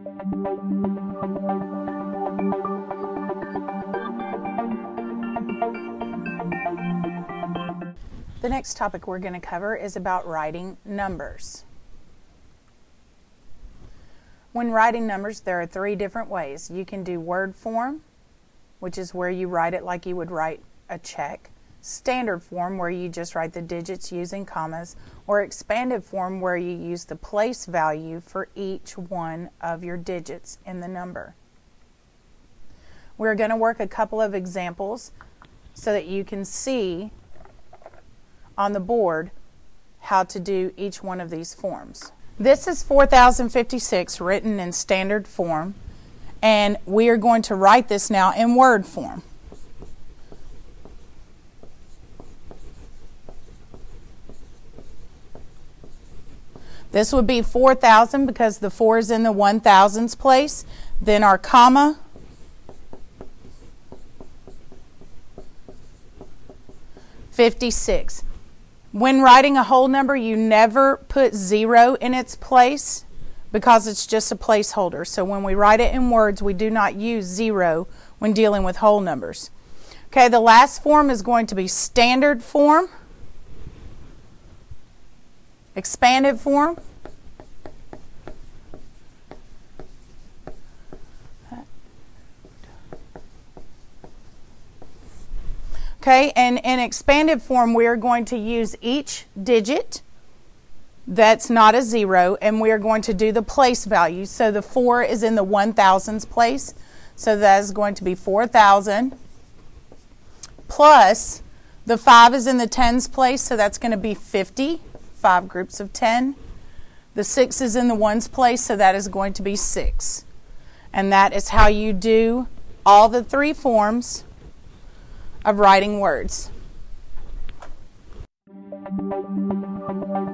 The next topic we're going to cover is about writing numbers. When writing numbers, there are three different ways. You can do word form, which is where you write it like you would write a check. Standard form, where you just write the digits using commas, or expanded form, where you use the place value for each one of your digits in the number. We're going to work a couple of examples so that you can see on the board how to do each one of these forms. This is 4056 written in standard form, and we are going to write this now in word form. This would be 4,000 because the 4 is in the 1,000s place. Then our comma, $56. When writing a whole number, you never put 0 in its place because it's just a placeholder. So when we write it in words, we do not use 0 when dealing with whole numbers. Okay, the last form is going to be standard form, expanded form, okay, and in expanded form, we are going to use each digit that's not a 0, and we are going to do the place value. So the 4 is in the 1,000s place, so that is going to be 4,000, plus the 5 is in the tens place, so that's going to be 50, 5 groups of 10. The 6 is in the ones place, so that is going to be 6. And that is how you do all the three forms of writing words.